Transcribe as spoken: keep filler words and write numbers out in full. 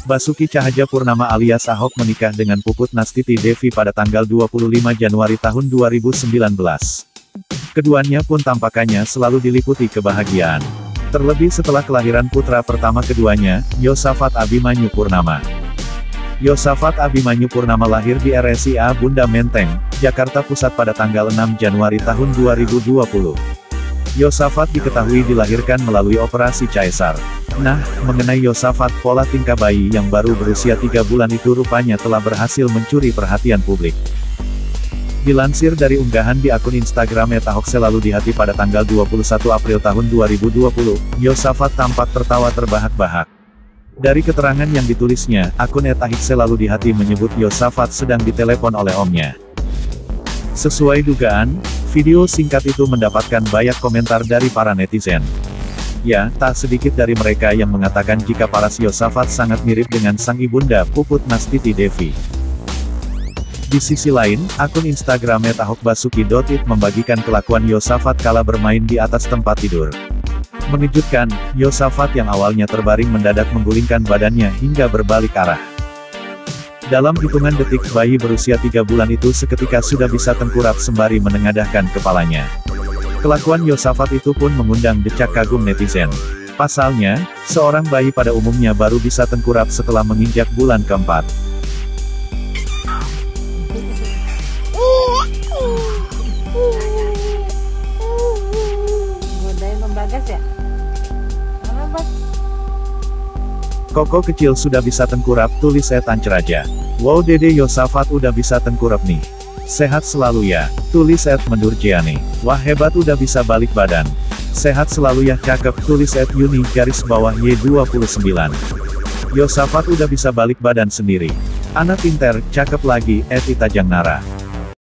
Basuki Cahayapurnama alias Ahok menikah dengan Puput Nastiti Devi pada tanggal dua puluh lima Januari tahun dua ribu sembilan belas. Keduanya pun tampakannya selalu diliputi kebahagiaan. Terlebih setelah kelahiran putra pertama keduanya, Yosafat Abimanyu Purnama. Yosafat Abimanyu Purnama lahir di R S I A Bunda Menteng, Jakarta Pusat pada tanggal enam Januari tahun dua ribu dua puluh. Yosafat diketahui dilahirkan melalui operasi caesar. Nah, mengenai Yosafat, pola tingkah bayi yang baru berusia tiga bulan itu rupanya telah berhasil mencuri perhatian publik. Dilansir dari unggahan di akun Instagram et ahok selalu di hati pada tanggal dua puluh satu April tahun dua ribu dua puluh, Yosafat tampak tertawa terbahak-bahak. Dari keterangan yang ditulisnya, akun et ahok selalu di hati menyebut Yosafat sedang ditelepon oleh omnya. Sesuai dugaan, video singkat itu mendapatkan banyak komentar dari para netizen. Ya, tak sedikit dari mereka yang mengatakan jika paras Yosafat sangat mirip dengan sang ibunda, Puput Nastiti Devi. Di sisi lain, akun Instagram et ahok basuki dot i d membagikan kelakuan Yosafat kala bermain di atas tempat tidur. Mengejutkan, Yosafat yang awalnya terbaring mendadak menggulingkan badannya hingga berbalik arah. Dalam hitungan detik, bayi berusia tiga bulan itu seketika sudah bisa tengkurap sembari menengadahkan kepalanya. Kelakuan Yosafat itu pun mengundang decak kagum netizen. Pasalnya, seorang bayi pada umumnya baru bisa tengkurap setelah menginjak bulan keempat. Koko kecil sudah bisa tengkurap, tulis Etan Ceraja. Wow, Dede Yosafat udah bisa tengkurap nih. Sehat selalu ya, tulis Et Mendurjiani. Wah, hebat udah bisa balik badan. Sehat selalu ya, cakep, tulis Et Yuni garis bawah Y dua puluh sembilan. Yosafat udah bisa balik badan sendiri. Anak pinter, cakep lagi, Et Itajang Nara.